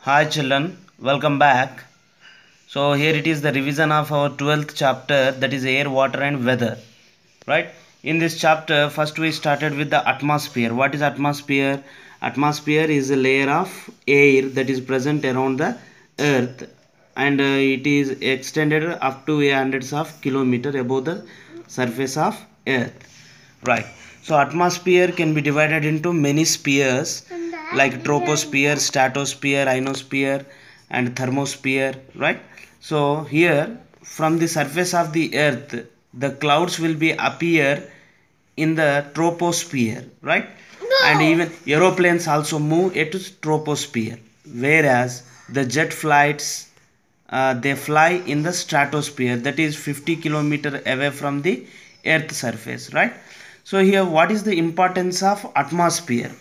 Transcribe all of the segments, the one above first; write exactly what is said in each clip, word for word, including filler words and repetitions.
Hi children, welcome back. So here it is the revision of our twelfth chapter, that is air, water and weather. Right? In this chapter first we started with the atmosphere. What is atmosphere? Atmosphere is a layer of air that is present around the earth, and uh, it is extended up to hundreds of kilometers above the surface of earth. Right. So atmosphere can be divided into many spheres like troposphere, stratosphere, ionosphere and thermosphere. Right. So here from the surface of the earth the clouds will be appear in the troposphere. Right. No. And even aeroplanes also move at troposphere, whereas the jet flights uh, they fly in the stratosphere, that is fifty kilometer away from the earth surface. Right. So here what is the importance of atmosphere?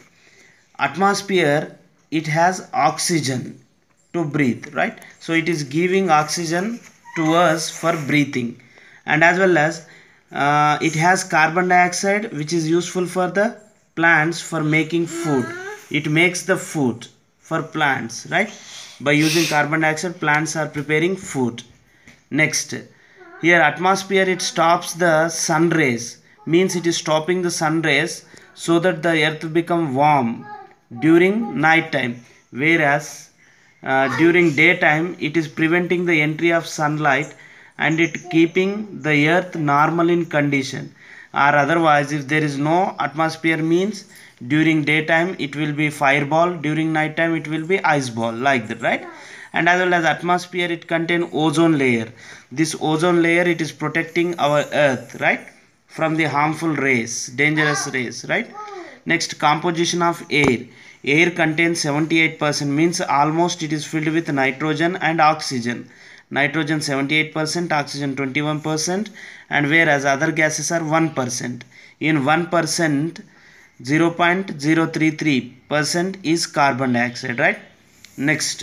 Atmosphere, it has oxygen to breathe, right? So it is giving oxygen to us for breathing, and as well as uh, it has carbon dioxide which is useful for the plants for making food. It makes the food for plants, right? By using carbon dioxide plants are preparing food. Next, here atmosphere, it stops the sun rays, means it is stopping the sun rays so that the earth become warm during night time, whereas uh, during daytime it is preventing the entry of sunlight and it keeping the earth normal in condition. Or otherwise if there is no atmosphere means during daytime it will be fireball, during night time it will be ice ball, like that, right? And as well as atmosphere, it contain ozone layer. This ozone layer, it is protecting our earth, right, from the harmful rays, dangerous rays, right? Next, composition of air. Air contains seventy-eight percent, means almost it is filled with nitrogen and oxygen. Nitrogen seventy-eight percent, oxygen twenty-one percent, and whereas other gases are one percent. In one percent, zero point zero three three percent is carbon dioxide, right? Next,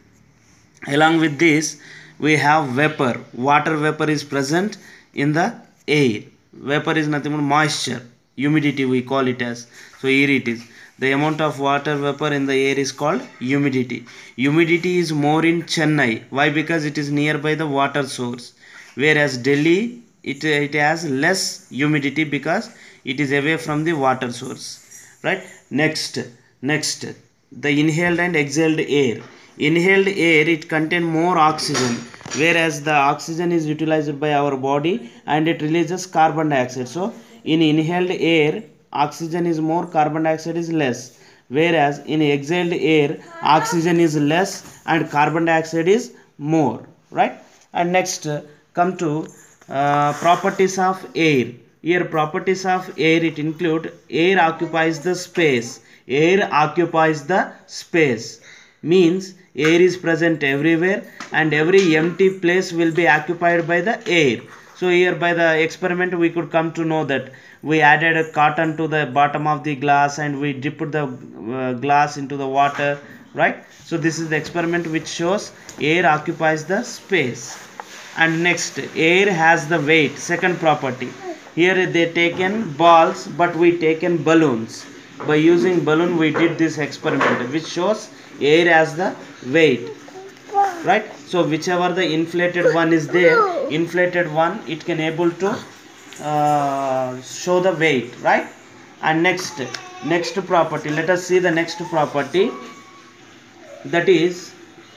along with this we have vapor. Water vapor is present in the air. Vapor is nothing but moisture, humidity we call it as. So here it is, the amount of water vapor in the air is called humidity. Humidity is more in Chennai. Why? Because it is nearby the water source, whereas Delhi, it, it has less humidity because it is away from the water source, right? Next, next the inhaled and exhaled air. Inhaled air, it contains more oxygen, whereas the oxygen is utilized by our body and it releases carbon dioxide. So in inhaled air oxygen is more, carbon dioxide is less, whereas in exhaled air oxygen is less and carbon dioxide is more, right? And next, uh, come to uh, properties of air. Here properties of air, it include air occupies the space. Air occupies the space means air is present everywhere and every empty place will be occupied by the air. So here by the experiment we could come to know that we added a cotton to the bottom of the glass and we dipped the uh, glass into the water, right? So this is the experiment which shows air occupies the space. And next, air has the weight, second property. Here they taken balls but we taken balloons. By using balloon we did this experiment which shows air has the weight, right? So whichever the inflated one is there, inflated one, it can able to uh, show the weight, right? And next, next property, let us see the next property, that is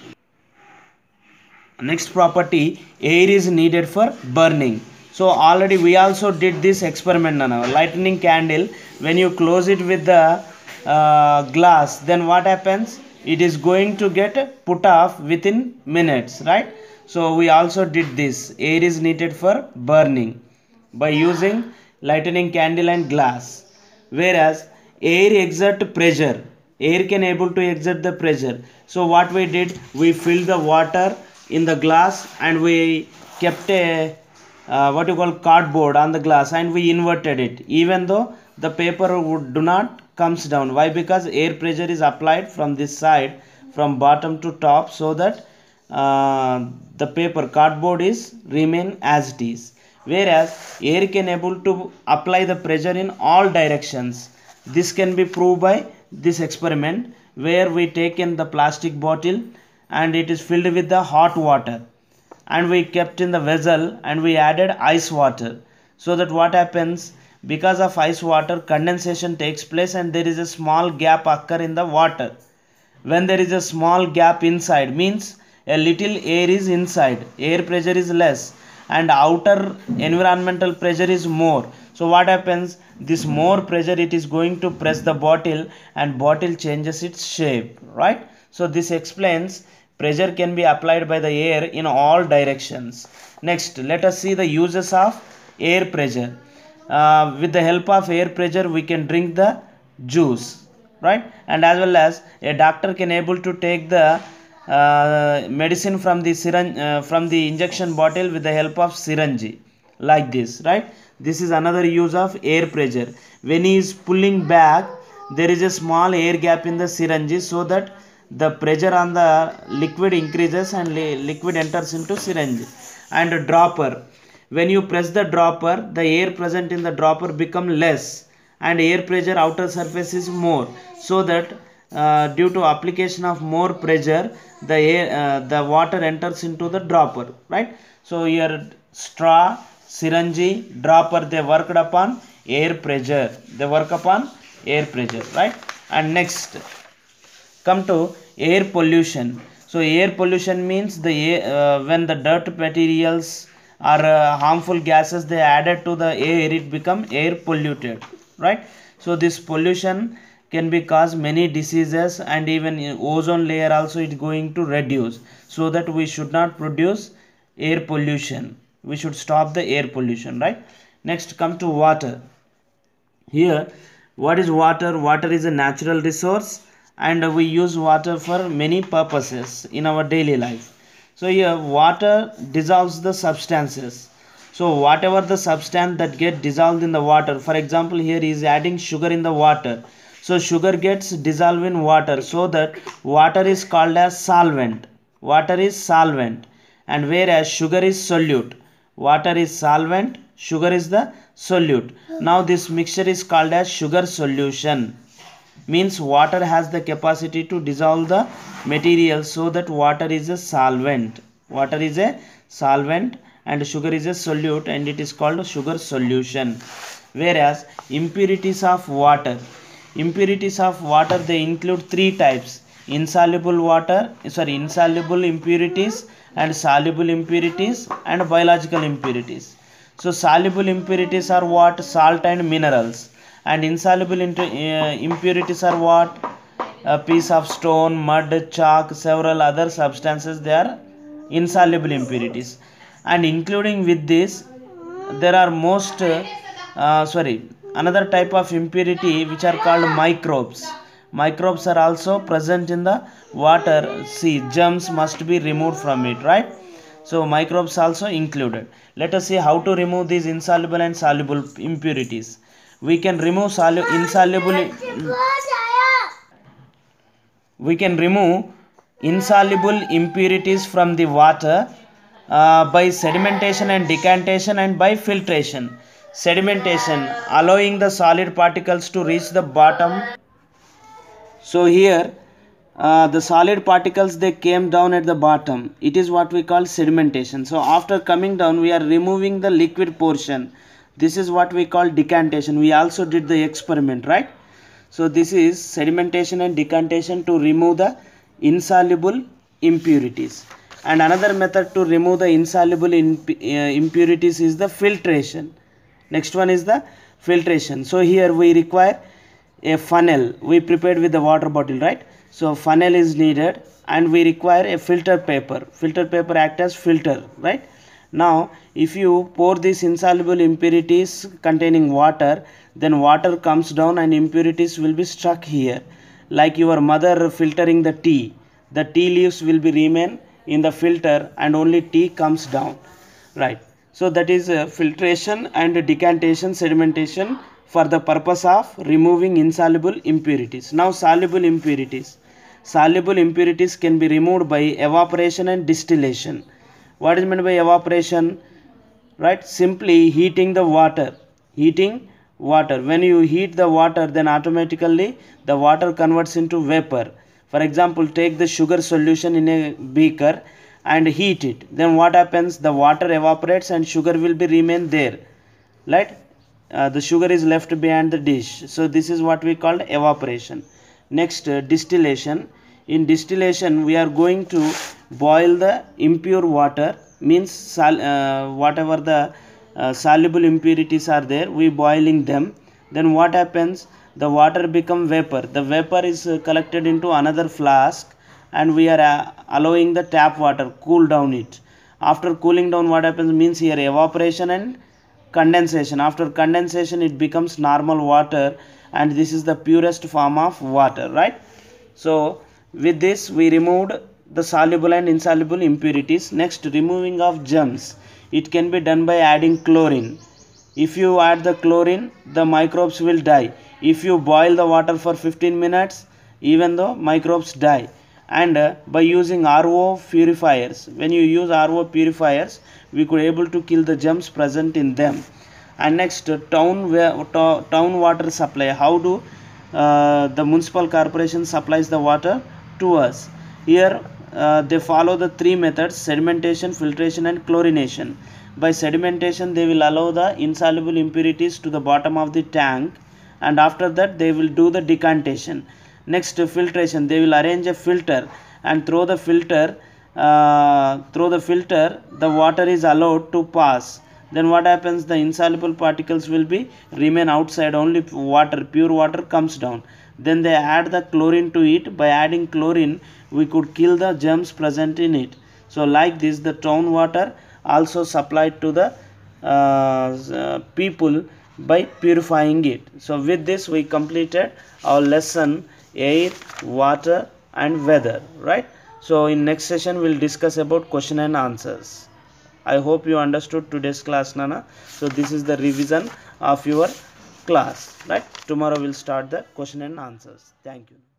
next property, air is needed for burning. So already we also did this experiment now. Lightning candle, when you close it with the uh, glass, then what happens? It is going to get put off within minutes, right? So we also did this. Air is needed for burning by using lightning candle and glass, whereas air exert pressure. Air can able to exert the pressure. So what we did, we filled the water in the glass and we kept a uh, what you call cardboard on the glass and we inverted it, even though the paper would do not comes down. Why? Because air pressure is applied from this side from bottom to top, so that uh, the paper cardboard is remain as it is, whereas air can able to apply the pressure in all directions. This can be proved by this experiment, where we take in the plastic bottle and it is filled with the hot water, and we kept in the vessel and we added ice water. So that what happens, because of ice water condensation takes place and there is a small gap occur in the water. When there is a small gap inside, means a little air is inside, air pressure is less and outer environmental pressure is more. So what happens, this more pressure it is going to press the bottle and bottle changes its shape, right? So this explains pressure can be applied by the air in all directions. Next, let us see the uses of air pressure. Uh, with the help of air pressure we can drink the juice, right? And as well as a doctor can able to take the uh, medicine from the syringe, uh, from the injection bottle with the help of syringe, like this, right? This is another use of air pressure. When he is pulling back, there is a small air gap in the syringe, so that the pressure on the liquid increases and li liquid enters into syringe. And a dropper, when you press the dropper, the air present in the dropper become less and air pressure outer surface is more, so that uh, due to application of more pressure, the air uh, the water enters into the dropper, right? So here straw, syringe, dropper, they worked upon air pressure, they work upon air pressure, right? And next, come to air pollution. So air pollution means the air, uh, when the dirt materials or uh, harmful gases they added to the air, it become air polluted, right? So this pollution can be cause many diseases, and even ozone layer also it going to reduce, so that we should not produce air pollution, we should stop the air pollution, right? Next, come to water. Here, what is water? Water is a natural resource and we use water for many purposes in our daily life. So here water dissolves the substances. So whatever the substance that get dissolved in the water, for example here he is adding sugar in the water. So sugar gets dissolved in water, so that water is called as solvent. Water is solvent, and whereas sugar is solute. Water is solvent, sugar is the solute. Now this mixture is called as sugar solution. Means water has the capacity to dissolve the material, so that water is a solvent. Water is a solvent and sugar is a solute, and it is called sugar solution. Whereas impurities of water, impurities of water they include three types: insoluble water, sorry, insoluble impurities, and soluble impurities, and biological impurities. So soluble impurities are what? Salt and minerals. And insoluble uh, impurities are what? A piece of stone, mud, chalk, several other substances, they are insoluble impurities. And including with this, there are most uh, sorry another type of impurity which are called microbes. Microbes are also present in the water. See, germs must be removed from it, right? So microbes also included. Let us see how to remove these insoluble and soluble impurities. We can remove insoluble we can remove insoluble impurities from the water uh, by sedimentation and decantation, and by filtration. Sedimentation, allowing the solid particles to reach the bottom. So here uh, the solid particles they came down at the bottom. It is what we call sedimentation. So after coming down, we are removing the liquid portion. This is what we call decantation. We also did the experiment, right? So this is sedimentation and decantation to remove the insoluble impurities. And another method to remove the insoluble imp uh, impurities is the filtration. Next one is the filtration. So here we require a funnel. We prepared with the water bottle, right? So funnel is needed, and we require a filter paper. Filter paper act as filter, right? Now if you pour these insoluble impurities containing water, then water comes down and impurities will be stuck here. Like your mother filtering the tea, the tea leaves will be remain in the filter and only tea comes down, right? So that is uh, filtration and decantation, sedimentation for the purpose of removing insoluble impurities. Now soluble impurities. Soluble impurities can be removed by evaporation and distillation. What is meant by evaporation? Right? Simply heating the water. Heating water. When you heat the water, then automatically the water converts into vapor. For example, take the sugar solution in a beaker and heat it. Then what happens? The water evaporates and sugar will be remain there, right? Uh, the sugar is left behind the dish. So this is what we call evaporation. Next, uh, distillation. In distillation, we are going to boil the impure water, means sal uh, whatever the uh, soluble impurities are there, we boiling them. Then what happens? The water become vapor. The vapor is uh, collected into another flask, and we are uh, allowing the tap water cool down it. After cooling down, what happens? Means here evaporation and condensation. After condensation, it becomes normal water, and this is the purest form of water, right? So with this we removed the soluble and insoluble impurities. Next, removing of germs. It can be done by adding chlorine. If you add the chlorine, the microbes will die. If you boil the water for fifteen minutes, even though microbes die. And uh, by using R O purifiers, when you use R O purifiers, we could able to kill the germs present in them. And next, uh, town town water supply. How do uh, the municipal corporation supplies the water to us? Here uh, they follow the three methods: sedimentation, filtration, and chlorination. By sedimentation, they will allow the insoluble impurities to the bottom of the tank, and after that they will do the decantation. Next, filtration. They will arrange a filter, and through the filter uh, through the filter the water is allowed to pass. Then what happens? The insoluble particles will be remain outside, only water, pure water comes down. Then they add the chlorine to it. By adding chlorine, we could kill the germs present in it. So like this, the town water also supplied to the uh, uh, people by purifying it. So with this we completed our lesson air, water and weather, right? So in next session we'll discuss about question and answers. I hope you understood today's class, Nana. So this is the revision of your class, right? Tomorrow we'll start the question and answers. Thank you.